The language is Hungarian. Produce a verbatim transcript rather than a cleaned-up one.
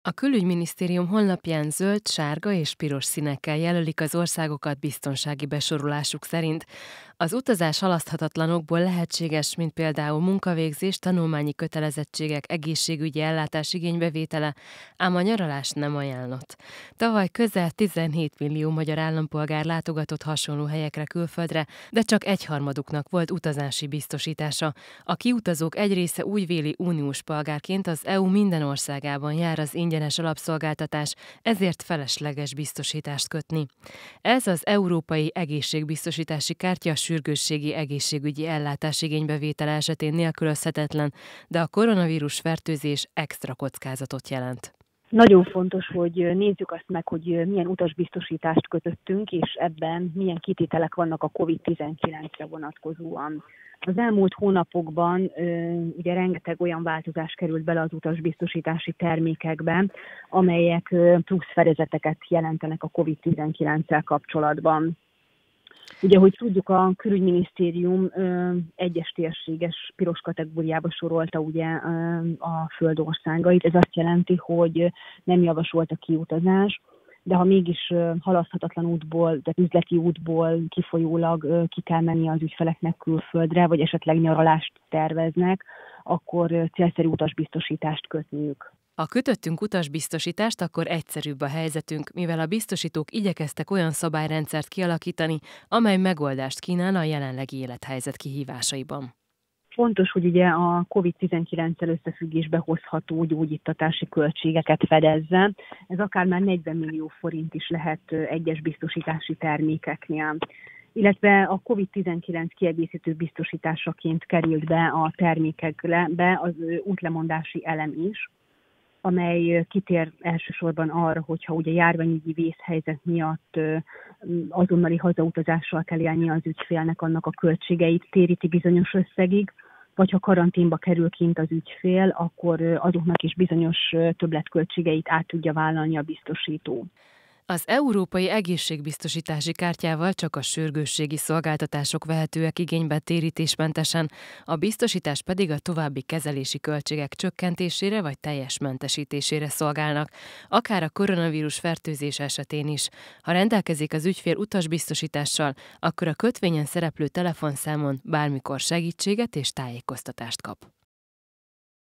A Külügyminisztérium honlapján zöld, sárga és piros színekkel jelölik az országokat biztonsági besorolásuk szerint. Az utazás halaszthatatlan okból lehetséges, mint például munkavégzés, tanulmányi kötelezettségek, egészségügyi ellátás igénybevétele, ám a nyaralás nem ajánlott. Tavaly közel tizenhét millió magyar állampolgár látogatott hasonló helyekre külföldre, de csak egyharmaduknak volt utazási biztosítása. A kiutazók egy része úgy véli, uniós polgárként az é u minden országában jár az ingyenes alapszolgáltatás, ezért felesleges biztosítást kötni. Ez az Európai Egészségbiztosítási Kártya sürgősségi egészségügyi ellátás igénybevétele esetén nélkülözhetetlen, de a koronavírus fertőzés extra kockázatot jelent. Nagyon fontos, hogy nézzük azt meg, hogy milyen utasbiztosítást kötöttünk, és ebben milyen kitételek vannak a kovid tizenkilencre vonatkozóan. Az elmúlt hónapokban ugye rengeteg olyan változás került bele az utasbiztosítási termékekbe, amelyek plusz fedezeteket jelentenek a kovid tizenkilenccel kapcsolatban. Ugye, hogy tudjuk, a Külügyminisztérium ö, egyes térséges piros kategóriába sorolta ugye ö, a föld országait. Ez azt jelenti, hogy nem javasolt a kiutazás, de ha mégis ö, halaszthatatlan útból, tehát üzleti útból kifolyólag ö, ki kell menni az ügyfeleknek külföldre, vagy esetleg nyaralást terveznek, akkor ö, célszerű utasbiztosítást kötniük. Ha kötöttünk utasbiztosítást, akkor egyszerűbb a helyzetünk, mivel a biztosítók igyekeztek olyan szabályrendszert kialakítani, amely megoldást kínál a jelenlegi élethelyzet kihívásaiban. Fontos, hogy ugye a kovid tizenkilenccel összefüggésbe hozható gyógyítatási költségeket fedezze. Ez akár már negyven millió forint is lehet egyes biztosítási termékeknél. Illetve a kovid tizenkilenc kiegészítő biztosításaként került be a termékekbe az útlemondási elem is, amely kitér elsősorban arra, hogyha ugye járványügyi vészhelyzet miatt azonnali hazautazással kell élnie az ügyfélnek, annak a költségeit téríti bizonyos összegig, vagy ha karanténba kerül kint az ügyfél, akkor azoknak is bizonyos többletköltségeit át tudja vállalni a biztosító. Az Európai Egészségbiztosítási Kártyával csak a sürgősségi szolgáltatások vehetőek igénybe térítésmentesen, a biztosítás pedig a további kezelési költségek csökkentésére vagy teljes mentesítésére szolgálnak, akár a koronavírus fertőzés esetén is. Ha rendelkezik az ügyfél utasbiztosítással, akkor a kötvényen szereplő telefonszámon bármikor segítséget és tájékoztatást kap.